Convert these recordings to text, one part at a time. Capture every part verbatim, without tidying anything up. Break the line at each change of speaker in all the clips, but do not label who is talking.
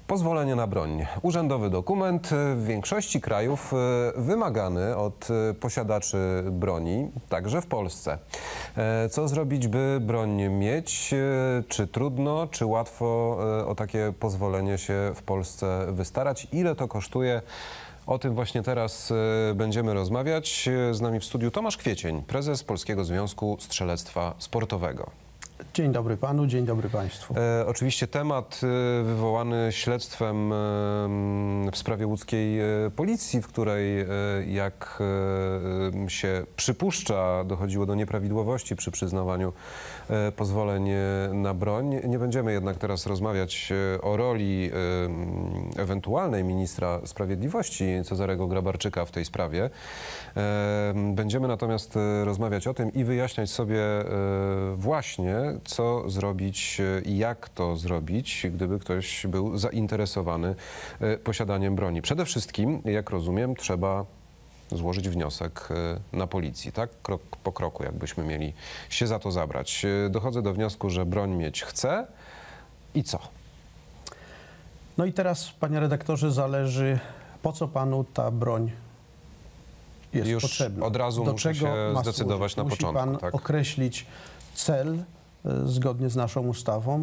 Pozwolenie na broń. Urzędowy dokument, w większości krajów wymagany od posiadaczy broni, także w Polsce. Co zrobić, by broń mieć? Czy trudno, czy łatwo o takie pozwolenie się w Polsce wystarać? Ile to kosztuje? O tym właśnie teraz będziemy rozmawiać. Z nami w studiu Tomasz Kwiecień, prezes Polskiego Związku Strzelectwa Sportowego.
Dzień dobry panu, dzień dobry państwu.
E, oczywiście temat e, wywołany śledztwem e, w sprawie łódzkiej e, policji, w której, e, jak e, się przypuszcza, dochodziło do nieprawidłowości przy przyznawaniu e, pozwoleń na broń. Nie będziemy jednak teraz rozmawiać e, o roli e, ewentualnej ministra sprawiedliwości Cezarego Grabarczyka w tej sprawie. E, będziemy natomiast e, rozmawiać o tym i wyjaśniać sobie e, właśnie, co zrobić i jak to zrobić, gdyby ktoś był zainteresowany posiadaniem broni. Przede wszystkim, jak rozumiem, trzeba złożyć wniosek na policji, tak? Krok po kroku, jakbyśmy mieli się za to zabrać. Dochodzę do wniosku, że broń mieć chcę i co?
No i teraz, panie redaktorze, zależy, po co panu ta broń jest
Już
potrzebna.
od razu
do
muszę
czego
się
ma
zdecydować
służyć?
na
Musi
początku.
pan
tak?
określić cel zgodnie z naszą ustawą,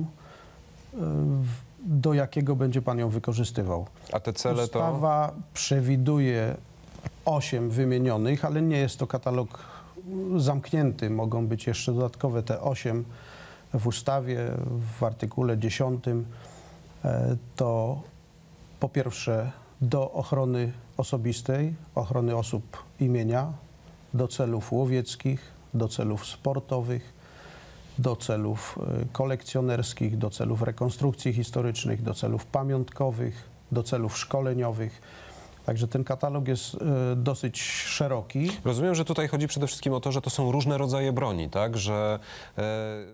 do jakiego będzie pan ją wykorzystywał.
A te cele to...
Ustawa przewiduje osiem wymienionych, ale nie jest to katalog zamknięty. Mogą być jeszcze dodatkowe te osiem w ustawie, w artykule dziesiątym. To po pierwsze do ochrony osobistej, ochrony osób imienia, do celów łowieckich, do celów sportowych, do celów kolekcjonerskich, do celów rekonstrukcji historycznych, do celów pamiątkowych, do celów szkoleniowych. Także ten katalog jest dosyć szeroki.
Rozumiem, że tutaj chodzi przede wszystkim o to, że to są różne rodzaje broni, tak? Że... E...